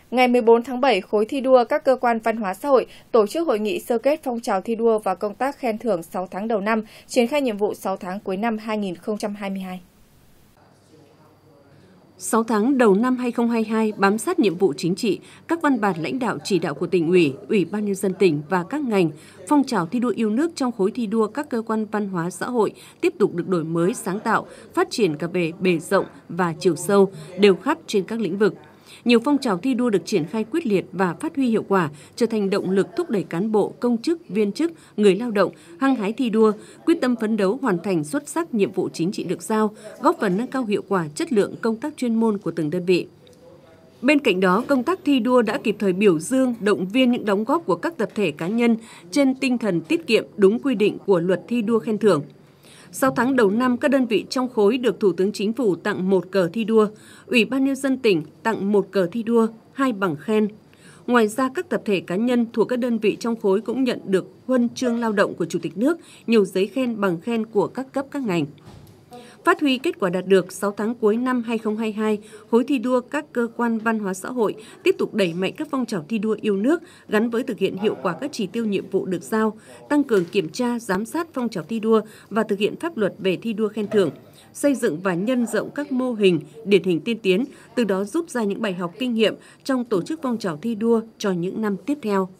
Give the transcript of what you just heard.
Ngày 14 tháng 7, khối thi đua các cơ quan văn hóa xã hội tổ chức hội nghị sơ kết phong trào thi đua và công tác khen thưởng 6 tháng đầu năm, triển khai nhiệm vụ 6 tháng cuối năm 2022. 6 tháng đầu năm 2022, bám sát nhiệm vụ chính trị, các văn bản lãnh đạo chỉ đạo của Tỉnh ủy, Ủy ban Nhân dân tỉnh và các ngành, phong trào thi đua yêu nước trong khối thi đua các cơ quan văn hóa xã hội tiếp tục được đổi mới sáng tạo, phát triển cả về bề rộng và chiều sâu, đều khắp trên các lĩnh vực. Nhiều phong trào thi đua được triển khai quyết liệt và phát huy hiệu quả, trở thành động lực thúc đẩy cán bộ, công chức, viên chức, người lao động hăng hái thi đua, quyết tâm phấn đấu hoàn thành xuất sắc nhiệm vụ chính trị được giao, góp phần nâng cao hiệu quả chất lượng công tác chuyên môn của từng đơn vị. Bên cạnh đó, công tác thi đua đã kịp thời biểu dương, động viên những đóng góp của các tập thể cá nhân trên tinh thần tiết kiệm đúng quy định của luật thi đua khen thưởng. 6 tháng đầu năm, các đơn vị trong khối được Thủ tướng Chính phủ tặng 1 cờ thi đua, Ủy ban Nhân dân tỉnh tặng 1 cờ thi đua, 2 bằng khen. Ngoài ra, các tập thể cá nhân thuộc các đơn vị trong khối cũng nhận được huân chương lao động của Chủ tịch nước, nhiều giấy khen bằng khen của các cấp các ngành. Phát huy kết quả đạt được 6 tháng cuối năm 2022, khối thi đua các cơ quan văn hóa xã hội tiếp tục đẩy mạnh các phong trào thi đua yêu nước gắn với thực hiện hiệu quả các chỉ tiêu nhiệm vụ được giao, tăng cường kiểm tra, giám sát phong trào thi đua và thực hiện pháp luật về thi đua khen thưởng, xây dựng và nhân rộng các mô hình, điển hình tiên tiến, từ đó rút ra những bài học kinh nghiệm trong tổ chức phong trào thi đua cho những năm tiếp theo.